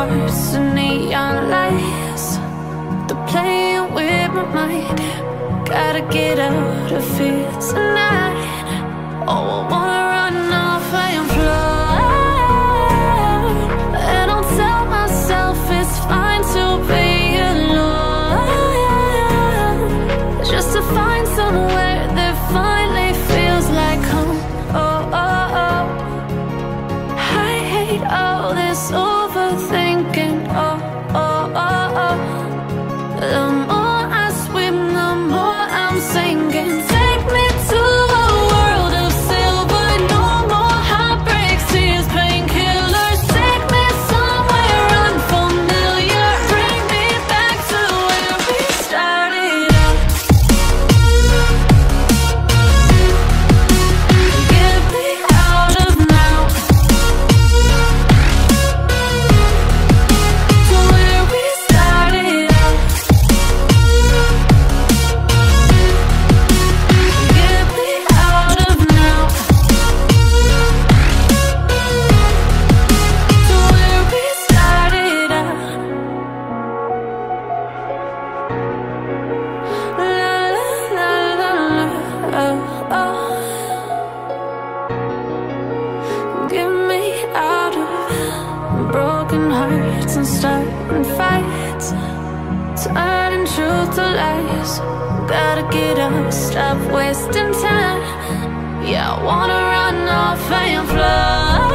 hearts and neon lights. They're playing with my mind. Gotta get out of here tonight. Oh, I wanna run off and fly. And I'll tell myself it's fine to be alone, just to find somewhere that finally feels like home. Oh, oh, oh. I hate all this overthinking. Oh, oh, oh, oh. The more I swim, the more I'm sinking. Take me to a world of silver. No more heartbreaks, tears, painkillers. Take me somewhere unfamiliar. Bring me back to where we started out. Get me out of now, to where we started out. Get me out of now, to where we started out. La la la la la, oh, oh. Get me out of broken hearts and starting fights, turning truth to lies. Gotta get up, stop wasting time. Yeah, I wanna run off and fly.